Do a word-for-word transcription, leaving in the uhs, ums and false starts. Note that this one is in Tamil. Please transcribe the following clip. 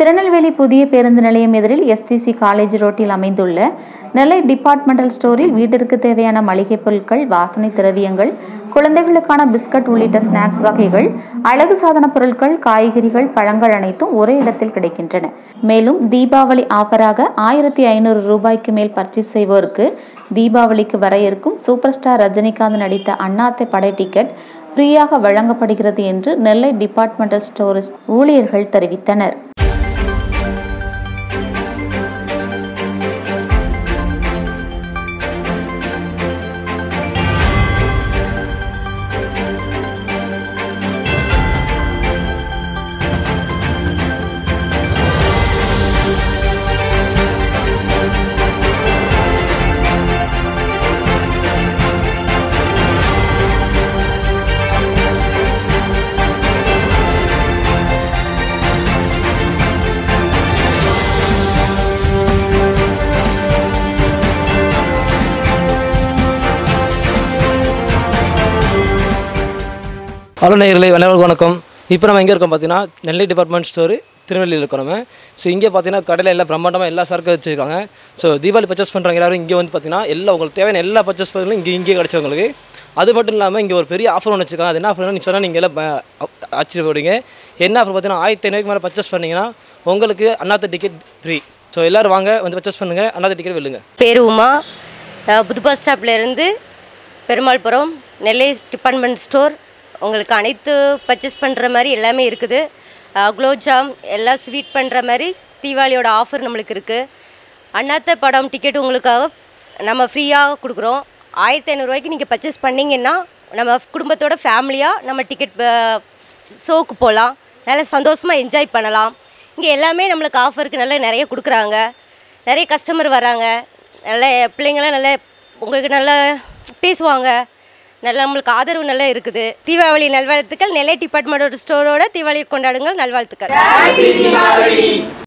திருநெல்வேலி புதிய பேருந்து நிலையம் எதிரில் எஸ்டிசி காலேஜ் ரோட்டில் அமைந்துள்ள நெல்லை டிபார்ட்மெண்டல் ஸ்டோரில் வீட்டிற்கு தேவையான மளிகை பொருட்கள், வாசனை திரவியங்கள், குழந்தைகளுக்கான பிஸ்கட் உள்ளிட்ட ஸ்நாக்ஸ் வகைகள், அழகு சாதன பொருட்கள், காய்கறிகள், பழங்கள் அனைத்தும் ஒரே இடத்தில் கிடைக்கின்றன. மேலும் தீபாவளி ஆஃபராக ஆயிரத்தி ஐநூறு ரூபாய்க்கு மேல் பர்ச்சேஸ் செய்வோருக்கு தீபாவளிக்கு வர இருக்கும் சூப்பர் ஸ்டார் ரஜினிகாந்த் நடித்த அண்ணாத்தை படை டிக்கெட் ஃப்ரீயாக வழங்கப்படுகிறது என்று நெல்லை டிபார்ட்மெண்டல் ஸ்டோர்ஸ் ஊழியர்கள் தெரிவித்தனர். ஹலோ நேயர்களே, அனைவருக்கும் வணக்கம். இப்போ நம்ம எங்கே இருக்கோம் பார்த்தீங்கன்னா நெல்லை டிபார்ட்மெண்ட் ஸ்டோரு திருநெல்வேலியில் இருக்கோம் நம்ம. ஸோ இங்கே பார்த்தீங்கன்னா கடையில் எல்லாம் பிரம்மாண்டமாக எல்லா சரக்கு வச்சுருக்காங்க. ஸோ தீபாவளி பர்ச்சேஸ் பண்ணுறவங்க எல்லாரும் இங்கே வந்து பார்த்தீங்கன்னா எல்லா உங்களுக்கு தேவையான எல்லா பர்ச்சேஸ் பண்ணுறதும் இங்கே இங்கே கிடச்சவங்களுக்கு. அது மட்டும் இல்லாமல் இங்கே ஒரு பெரிய ஆஃபர் ஒன்று வச்சுருக்காங்க. அது என்ன ஆஃபர்னா நீங்கள் சொன்னால் நீங்கள் எல்லாம் ஆச்சரியப்படுவீங்க. என்ன ஆஃபர் பார்த்தீங்கன்னா ஆயிரத்தி ஐநூறுக்கு மேலே பர்ச்சேஸ் பண்ணிங்கன்னா உங்களுக்கு அண்ணாத்த டிக்கெட் ஃப்ரீ. ஸோ எல்லோரும் வாங்க வந்து பர்ச்சேஸ் பண்ணுங்கள், அண்ணாத்த டிக்கெட் வெல்லுங்க. பேர் உமா, புது பஸ் ஸ்டாப்லேருந்து பெருமாள்புரம் நெல்லை டிபார்ட்மெண்ட் ஸ்டோர். உங்களுக்கு அனைத்து பர்ச்சேஸ் பண்ணுற மாதிரி எல்லாமே இருக்குது. குலோப்ஜாம் எல்லாம் ஸ்வீட் பண்ணுற மாதிரி தீபாவளியோட ஆஃபர் நம்மளுக்கு இருக்குது. அண்ணாத்த படம் டிக்கெட் உங்களுக்காக நம்ம ஃப்ரீயாக கொடுக்குறோம். ஆயிரத்தி ஐநூறுரூவாய்க்கு நீங்கள் பர்ச்சேஸ் பண்ணிங்கன்னா நம்ம குடும்பத்தோட ஃபேமிலியாக நம்ம டிக்கெட் ஷோக்கு போகலாம், நல்லா சந்தோஷமாக என்ஜாய் பண்ணலாம். இங்கே எல்லாமே நம்மளுக்கு ஆஃபருக்கு நல்லா நிறைய கொடுக்குறாங்க. நிறைய கஸ்டமர் வராங்க, நல்ல பிள்ளைங்களாம் நல்லா உங்களுக்கு நல்லா பேசுவாங்க, நல்லா நம்மளுக்கு ஆதரவு நல்லா இருக்குது. தீபாவளி நல்வாழ்த்துக்கள். நெல்லை டிபார்ட்மெண்ட் ஸ்டோரோட தீபாவளி கொண்டாடுங்கள். நல்வாழ்த்துக்கள்.